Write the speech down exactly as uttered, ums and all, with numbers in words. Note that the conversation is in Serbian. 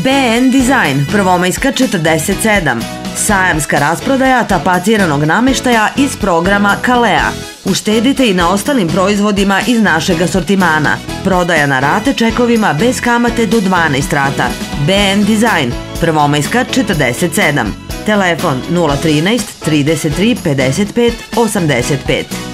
B N Design, Prvomajska četrdeset sedam. Sajamska rasprodaja tapaciranog nameštaja iz programa Kalea. Uštedite i na ostalim proizvodima iz našeg asortimana. Prodaja na rate čekovima bez kamate do dvanaest rata. B N Design, Prvomajska četrdeset sedam. Telefon nula trinaest trideset tri pedeset pet osamdeset pet.